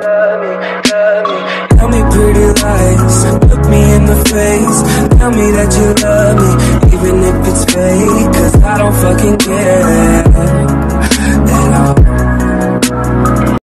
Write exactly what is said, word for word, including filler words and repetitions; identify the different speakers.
Speaker 1: love me, love me. Tell me pretty lies, look me in the face. Tell me that you love me,